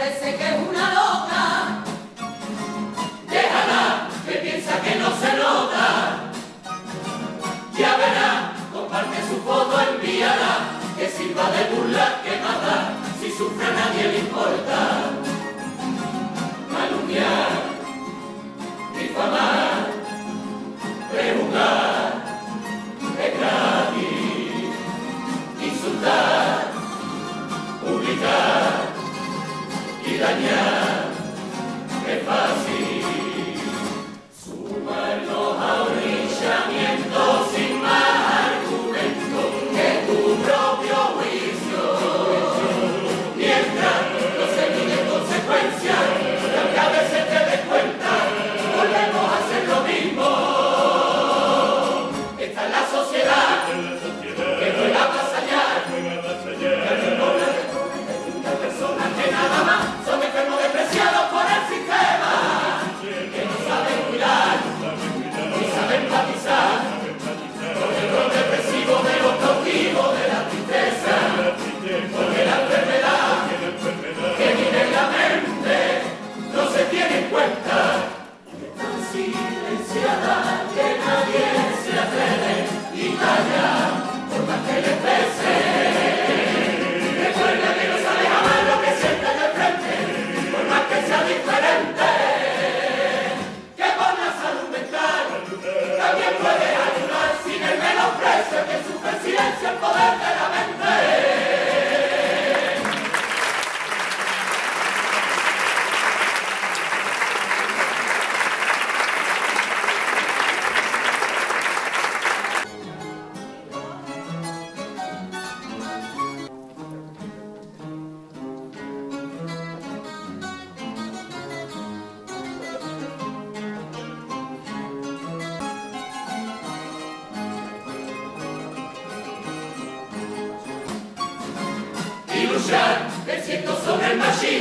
parece que es una loca. Déjala, que piensa que no se nota. Ya verá, comparte su foto, envíala, que sirva de burla, que mata, si sufre a nadie le importa. Calumniar, difamar, prejuzgar, es gratis. Insultar, publicar y dañar, es fácil. Sumarnos a un linchamiento sin más argumento que tu propio juicio. Mientras no se miden consecuencias, aunque a veces te des cuenta, volvemos a hacer lo mismo. Esta es la sociedad que juega más allá. Personas que nada más son enfermos despreciados por el sistema, que no saben cuidar ni saben empatizar con el rol depresivo de los cautivos de la tristeza, porque la enfermedad que vive en la mente no se tiene en cuenta, es tan silenciada que nadie se atreve y calla por más que le pese. Recuerda que no sabe jamás lo que siente de frente, por más que sea diferente, que por la salud mental también puede ayudar sin el menosprecio que sufre el silencio el poder de la mente. Y luchar, venciendo sobre el machismo.